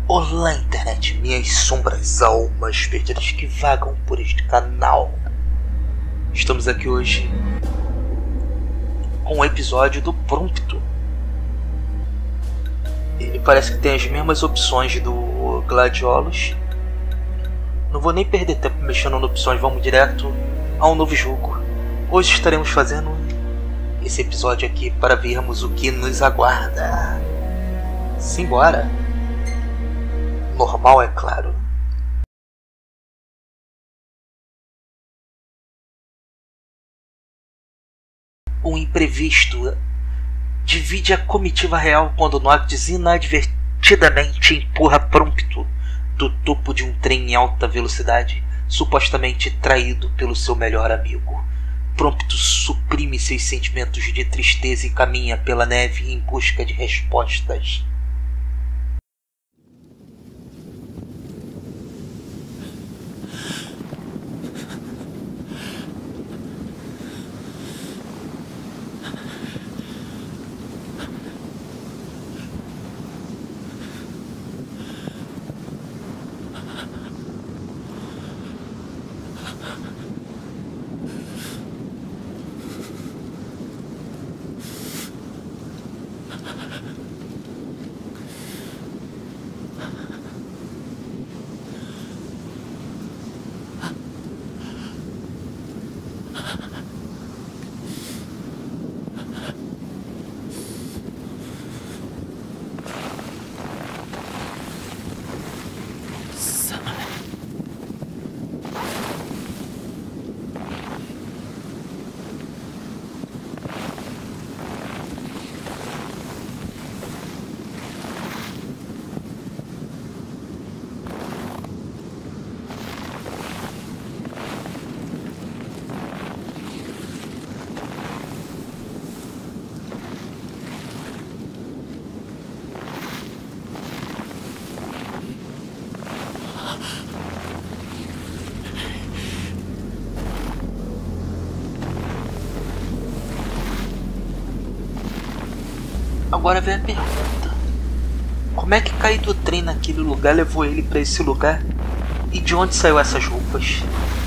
Olá, internet, minhas sombras, almas perdidas que vagam por este canal. Estamos aqui hoje com um episódio do Prompto. Ele parece que tem as mesmas opções do Gladiolus. Não vou nem perder tempo mexendo em opções, vamos direto a um novo jogo. Hoje estaremos fazendo esse episódio aqui para vermos o que nos aguarda. Simbora! Normal, é claro. O imprevisto divide a comitiva real quando Noctis inadvertidamente empurra Prompto do topo de um trem em alta velocidade, supostamente traído pelo seu melhor amigo. Prompto suprime seus sentimentos de tristeza e caminha pela neve em busca de respostas. Agora vem a pergunta: como é que cair do trem naquele lugar levou ele para esse lugar? E de onde saiu essas roupas?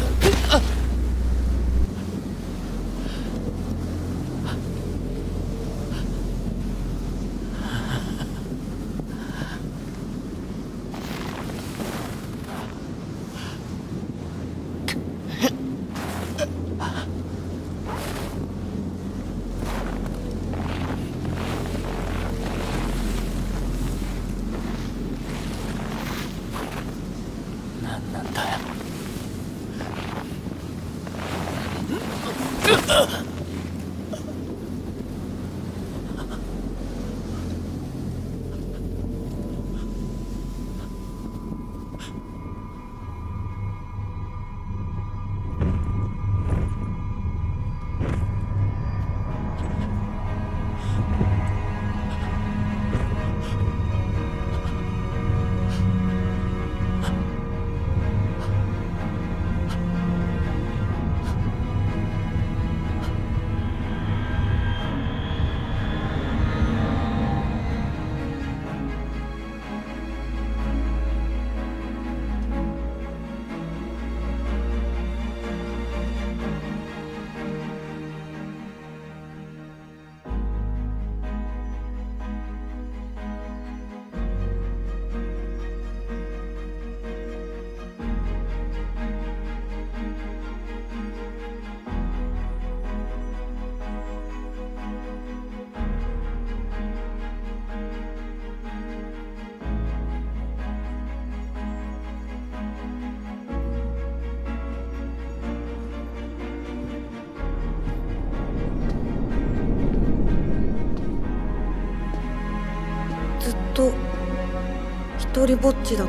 一人ぼっちだった。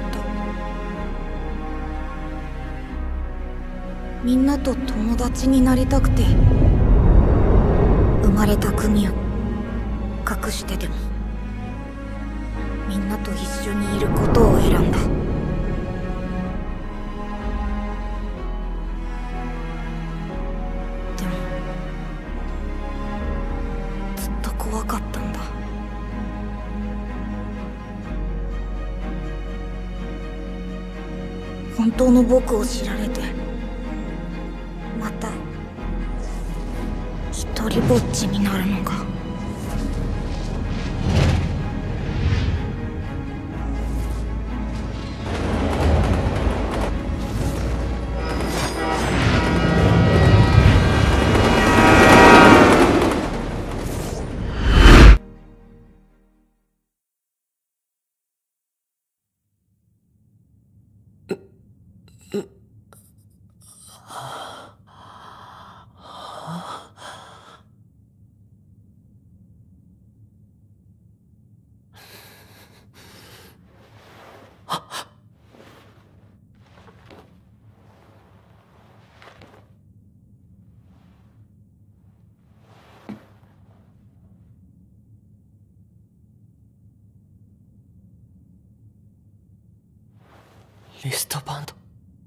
みんなと友達になりたくて生まれた国を隠してでもみんなと一緒にいることを選んだ。でもずっと怖かったんだ。 本当の僕を知られて、また一人ぼっちになるのか。 リストバンド。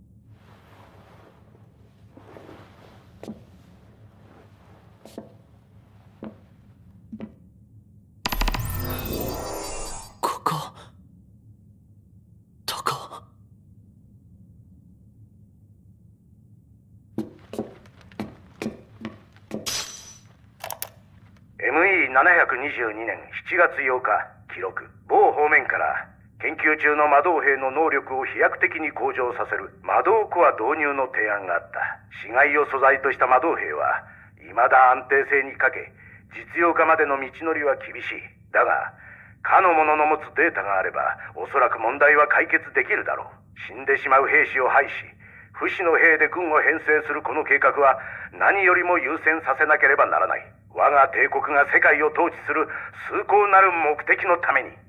ここどこ。 ME722 年7月8日記録。某方面から研究中の魔導兵の能力を飛躍的に向上させる魔導コア導入の提案があった。死骸を素材とした魔導兵は未だ安定性に欠け、実用化までの道のりは厳しい。だがかの者の持つデータがあれば、おそらく問題は解決できるだろう。死んでしまう兵士を排し、不死の兵で軍を編成するこの計画は何よりも優先させなければならない。我が帝国が世界を統治する崇高なる目的のために。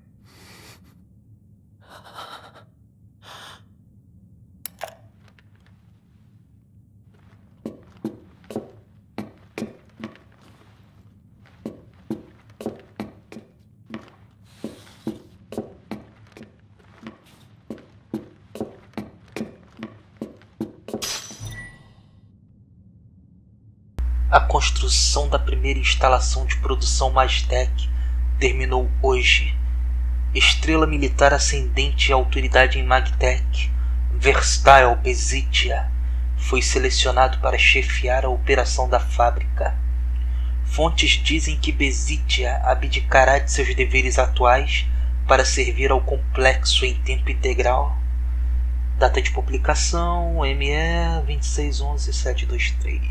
A construção da primeira instalação de produção Maztec terminou hoje. Estrela militar ascendente e autoridade em Magtec, Verstael Bezitia, foi selecionado para chefiar a operação da fábrica. Fontes dizem que Bezitia abdicará de seus deveres atuais para servir ao complexo em tempo integral. Data de publicação ME 2611-723.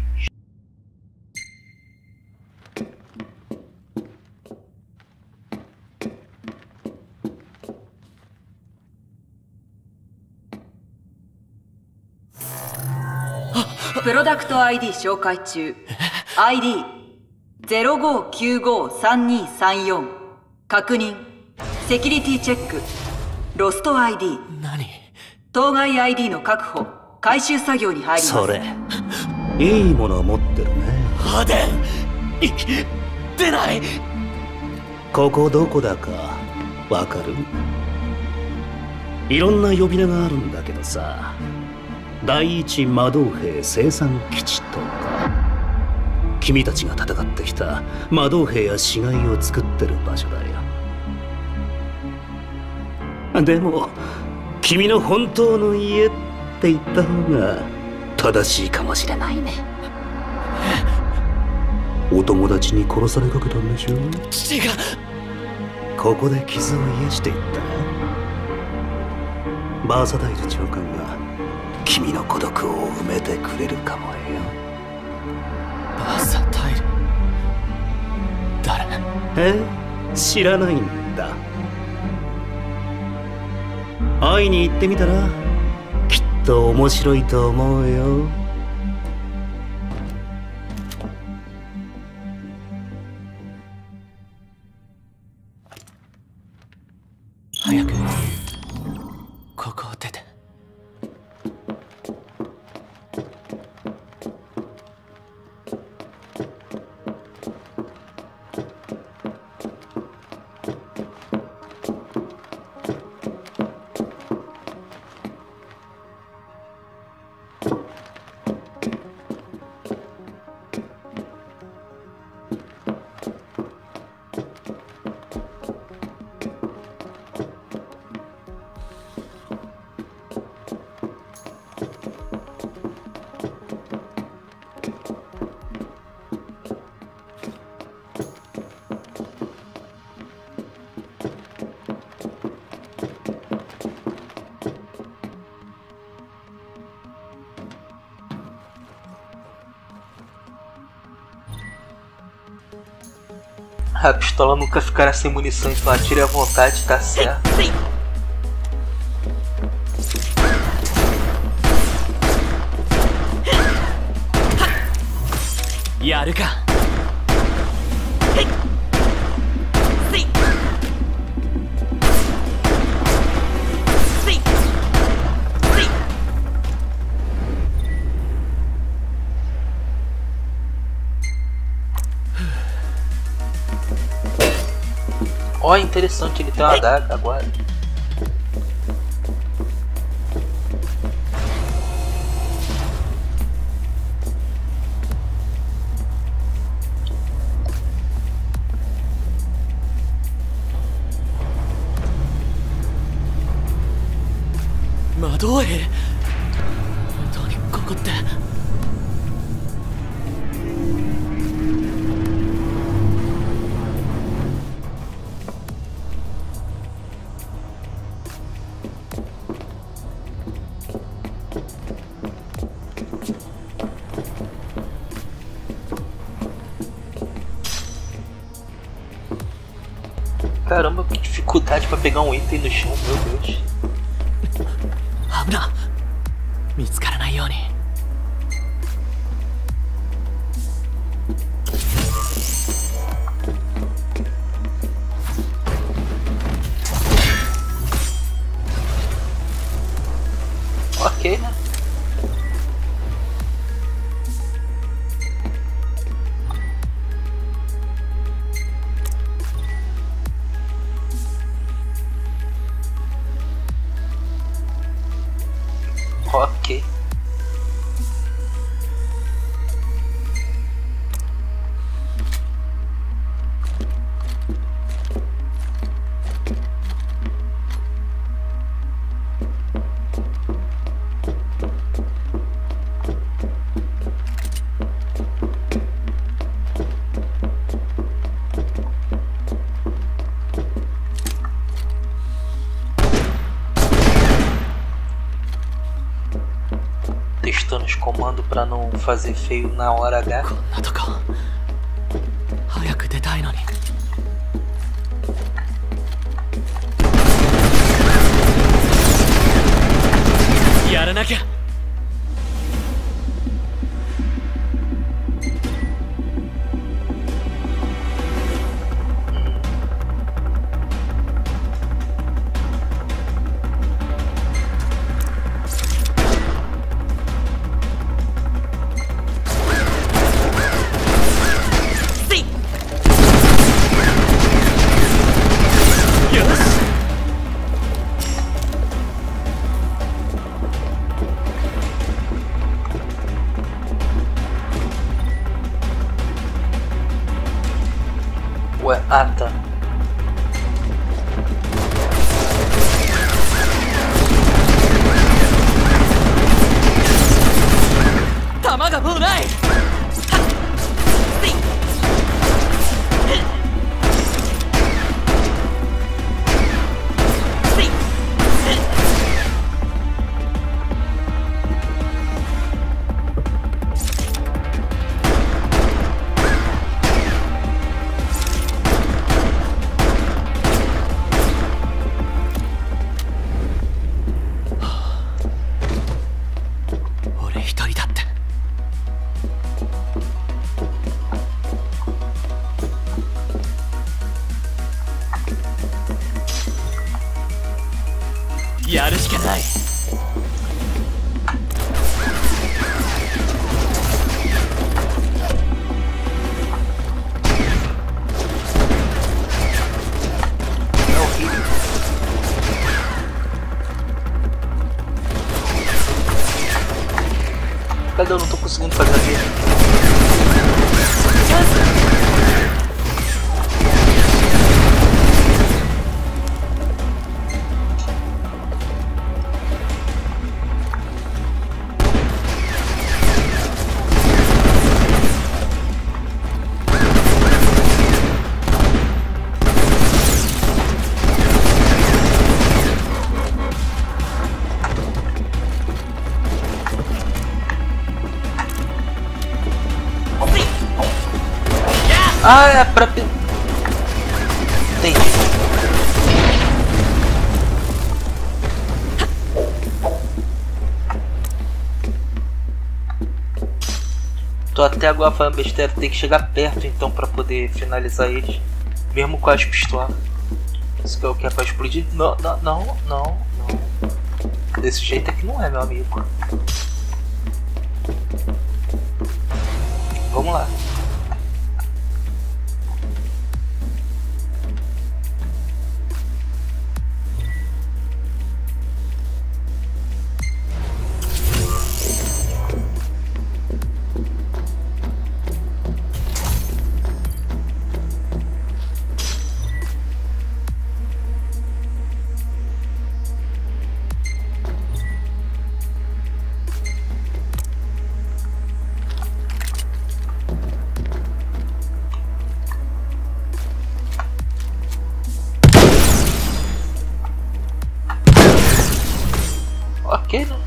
プロダクト ID 紹介中。 ID05953234 確認。セキュリティチェック。ロスト ID。 何。 当該 ID の確保回収作業に入ります。 それいいものを持ってるね。 ハデン出ない。 ここどこだかわかる？いろんな呼び名があるんだけどさ、第一魔導兵生産基地とか、君たちが戦ってきた魔導兵や死骸を作ってる場所だよ。でも君の本当の家って言った方が正しいかもしれないね。お友達に殺されかけたんでしょ？違う。ここで傷を癒していったバーサダイル長官が君の孤独を埋めてくれるかもよ。 バーサダイル誰？ 知らないんだ。会いに行ってみたらきっと面白いと思うよ。 早くここを出て。 A pistola nunca ficará sem munição, então atire à vontade, tá certo. Yaruka. Ó, interessante, ele tem uma adaga agora. Madoe? 本当にここって。 Caramba, que dificuldade pra pegar um item no chão, meu Deus. 危な。見つからないように。 Ok, né? Ok. Testando os comandos pra não fazer feio na hora H. こんなとこ早く出たいのに。やらなきゃ。 Ué, ah tá. Tamaがもうない。俺一人だって。やるしかない。 Cadê? Eu não tô conseguindo fazer aqui. Ah, é pra... Entendi. Tô até agora falando besteira, tem que chegar perto então pra poder finalizar eles. Mesmo com as pistolas. Isso que eu quero pra explodir. Não, não, não, não, não. Desse jeito aqui não é, meu amigo. Vamos lá. Ok, né?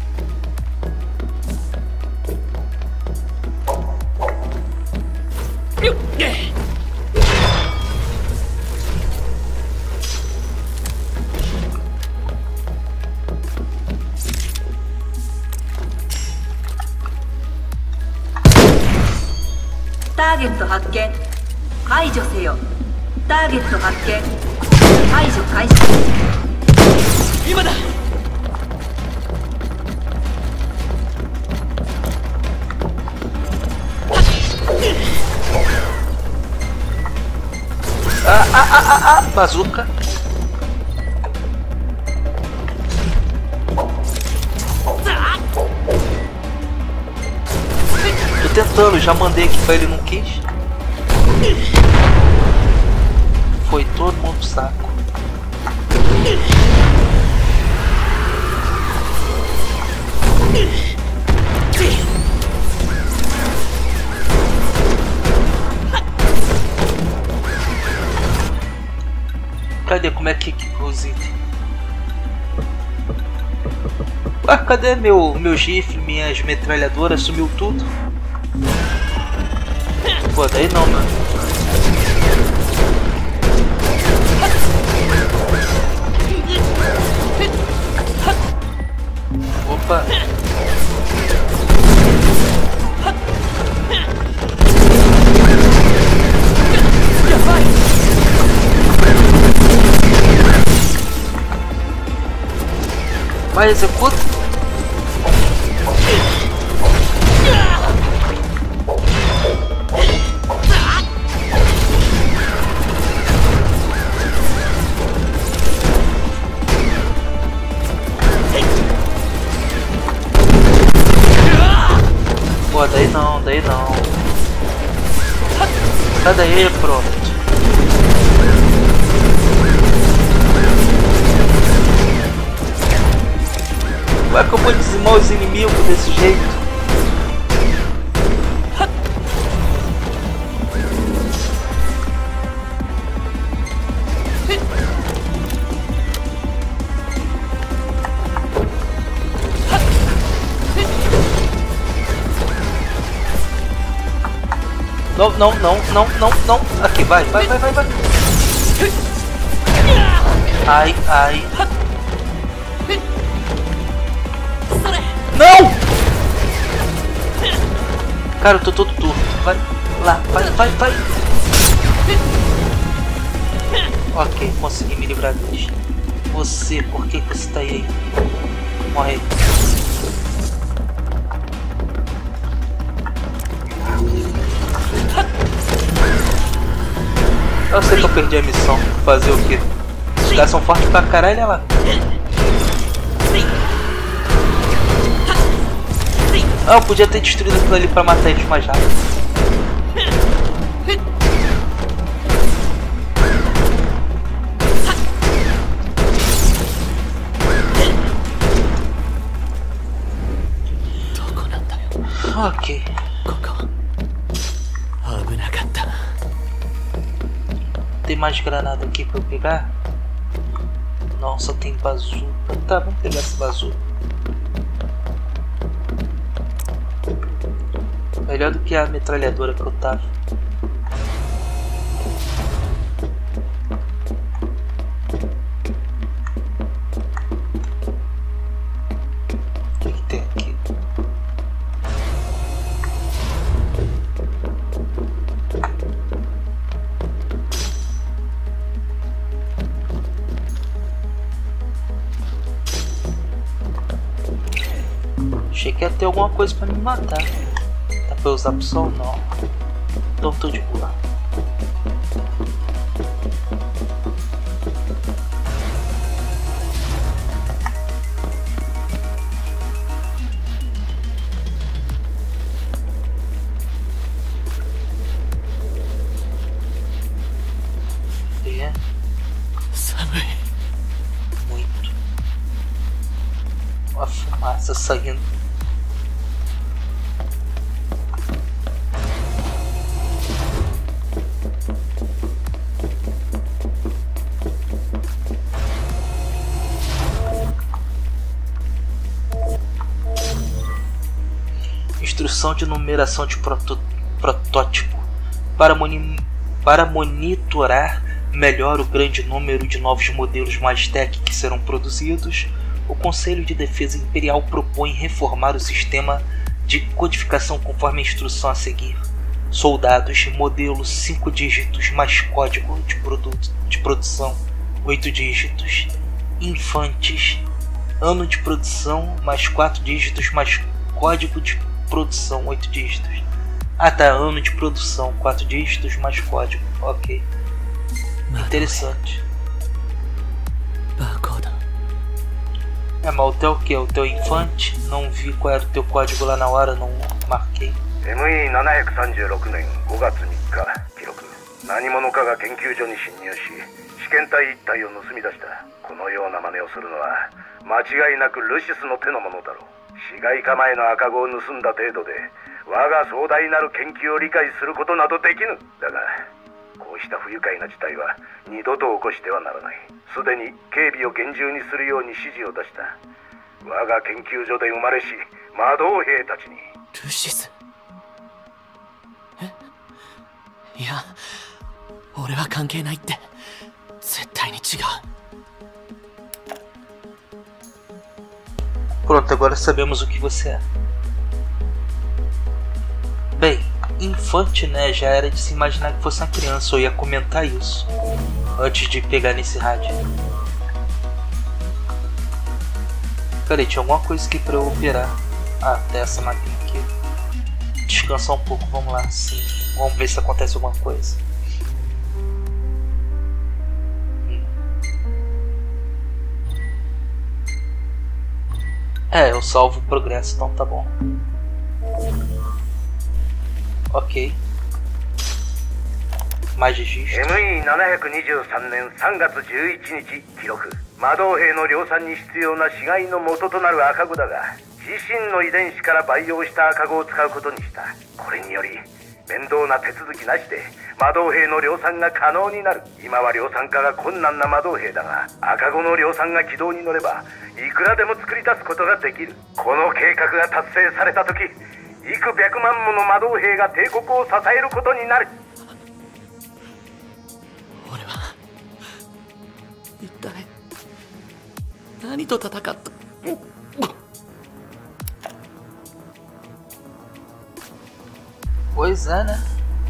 Target 発見。排除せよ。ターゲット発見。排除開始。 今だ。 Bazuca. Tô tentando, já mandei aqui pra ele, não quis. Foi todo mundo pro saco. Cadê? Como é que os itens? Ah, cadê meu gifle, minhas metralhadoras? Sumiu tudo? Pô, daí não, mano. Opa! Vai, executa. Pô, daí não, daí não. Sai daí, pronto. Como é que eu vou dizimar os inimigos desse jeito? Não, não, não, não, não, não. Aqui, vai, vai, vai, vai, vai. Ai, ai. Não! Cara, eu tô todo torto. Vai lá, vai, vai, vai. Ok, consegui me livrar deles. Você, por que você tá aí? Morre aí. Eu sei que eu perdi a missão. Fazer o quê? Os caras são fortes pra caralho, olha lá. Ah, eu podia ter destruído aquilo ali pra matar eles mais rápido. Ok. Tem mais granada aqui pra eu pegar? Não, só tem bazuca. Tá, vamos pegar esse bazuca. Melhor do que a metralhadora que eu tava. quer ter alguma coisa pra me matar. Dá pra eu usar pro sol? Não. Então tô de boa. Muito. Uma fumaça saindo. Instrução de numeração de protótipo para monitorar melhor o grande número de novos modelos Maztec que serão produzidos. O Conselho de Defesa Imperial propõe reformar o sistema de codificação conforme a instrução a seguir. Soldados, modelo 5 dígitos mais código de produção 8 dígitos. Infantes, ano de produção mais 4 dígitos mais código de produção 8 dígitos. Ah tá, ano de produção 4 dígitos mais código, ok. Interessante. É, mas o teu o que? O teu infante? Não vi qual era o teu código lá na hora, não marquei. ME736 年5月3日記録。何者かが研究所に侵入し試験体1体を盗み出した。このような真似をするのは間違いなくルシスの手のものだろう。市街化前の赤子を盗んだ程度で我が壮大なる研究を理解することなどできぬ。だがこうした不愉快な事態は二度と起こしてはならない。すでに警備を厳重にするように指示を出した。我が研究所で生まれし魔導兵たちに。 ルシス？いや、俺は関係ないって。絶対に違う。 Pronto, agora sabemos o que você é. Bem, infante, né? Já era de se imaginar que fosse uma criança. Eu ia comentar isso antes de pegar nesse rádio. Peraí, tinha alguma coisa aqui pra eu operar. Ah, tem essa máquina aqui. Descansar um pouco, vamos lá. Sim, vamos ver se acontece alguma coisa. É, eu salvo o progresso, então tá bom. Ok. Mais registro. ME723 年3月11日記録。魔導兵の量産に必要な死骸の元となる赤子だが、自身の遺伝子から培養した赤子を使うことにした。これにより面倒な手続きなしで魔導兵の量産が可能になる。今は量産化が困難な魔導兵だが、赤子の量産が軌道に乗ればいくらでも作り出すことができる。この計画が達成された時、幾百万もの魔導兵が帝国を支えることになる。 俺は一体何と戦った？ Pois é, né?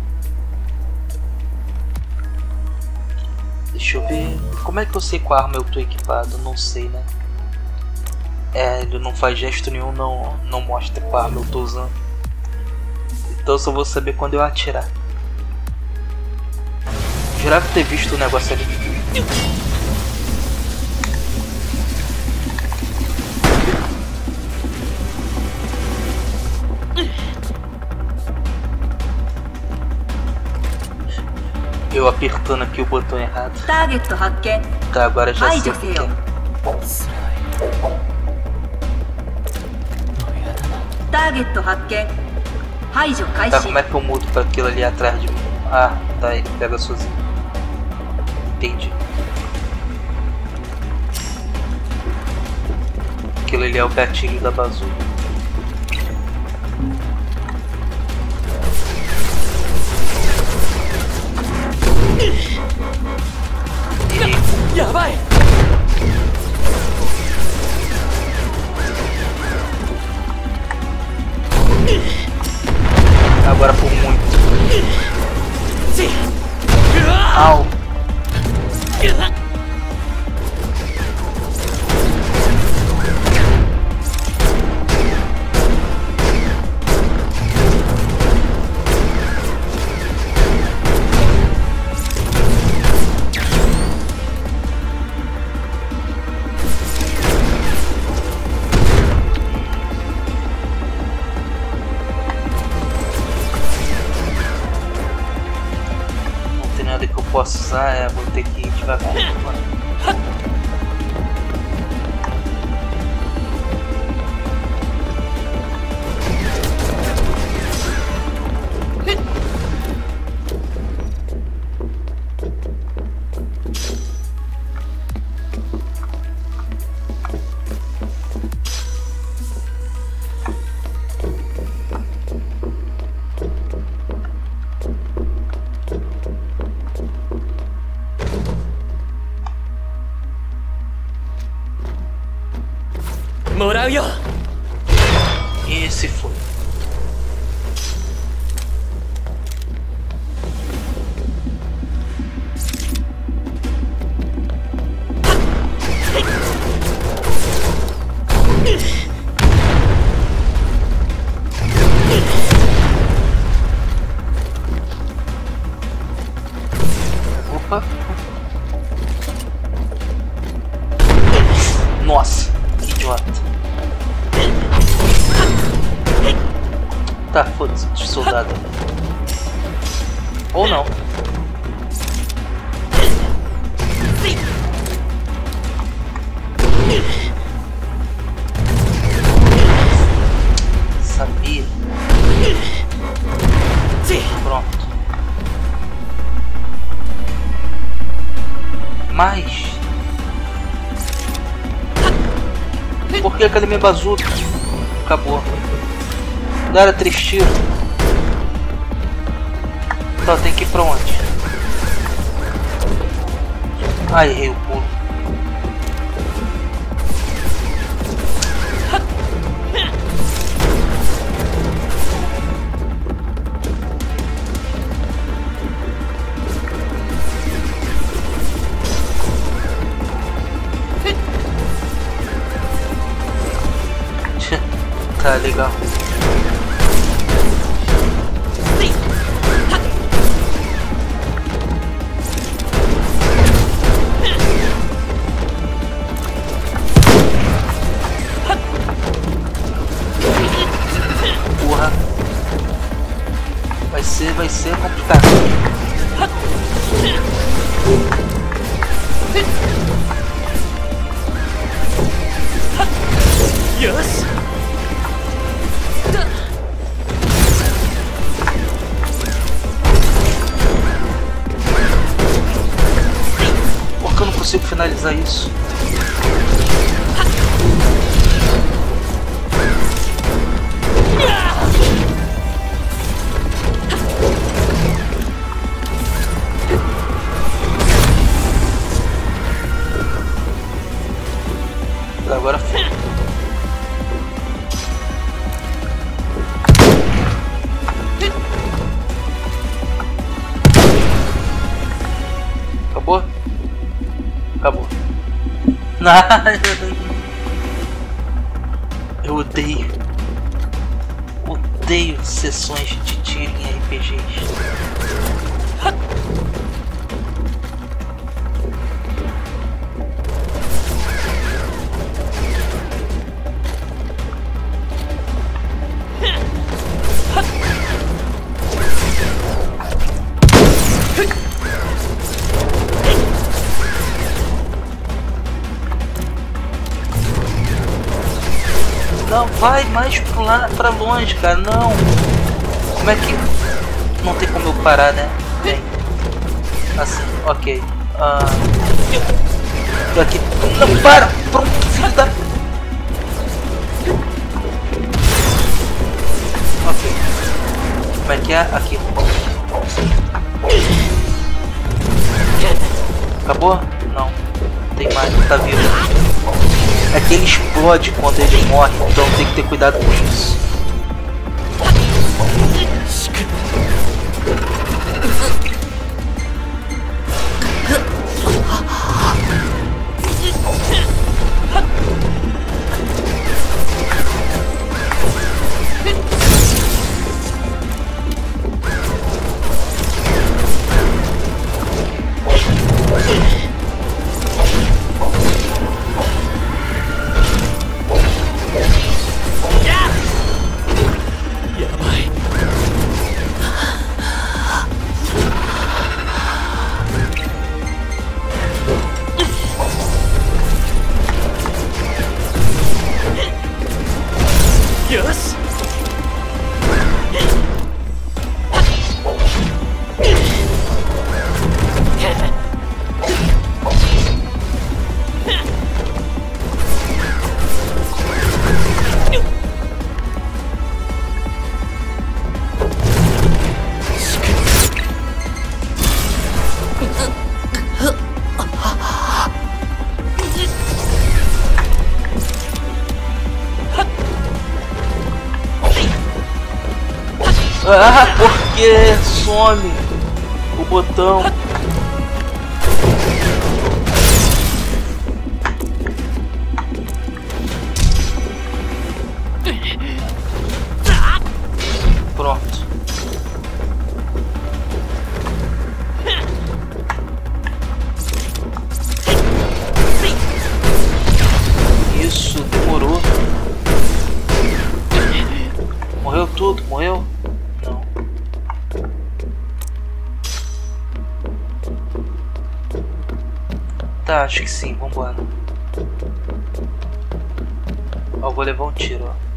Deixa eu ver. Como é que eu sei qual arma eu tô equipado? Não sei, né? É, ele não faz gesto nenhum, não mostra qual arma eu tô usando. Então eu só vou saber quando eu atirar. Jurava ter visto o negócio ali. Eu apertando aqui o botão errado. Tá, agora já sei o que é. Tá, como é que eu mudo pra aquilo ali atrás de mim? Ah, tá, ele pega sozinho. Entendi. Aquilo ali é o gatilho da bazuca. Yabai! Agora por muito. Au! posso usar, vou ter que ir devagar. Esse foi. Opa. Nossa, que idiota. Tá, foda-se, soldado. Ou não. Sabia. Pronto. Mas... por que aquele minha bazuca? Acabou. Não era 3 tiros. Então tem que ir pra onde? Ah, errei o pulo. Tá legal. Porra. Vai ser complicado. Yes. Por que eu não consigo finalizar isso? Agora foi. Acabou? Acabou. Eu odeio sessões de tiro em RPGs. Não, vai mais pra longe, cara, não. Como é que... não tem como eu parar, né? Tem. Assim, ok. Aqui... não, para! Pronto, filho da... ok. Como é que é? Aqui. Acabou? Não. Tem mais, tá vivo. É que ele explode quando ele morre, então tem que ter cuidado com isso. Ah, por que some o botão? Pronto. Isso, demorou. Morreu tudo? Morreu? Não. Tá, acho que sim, vambora. Ó, vou levar um tiro, ó.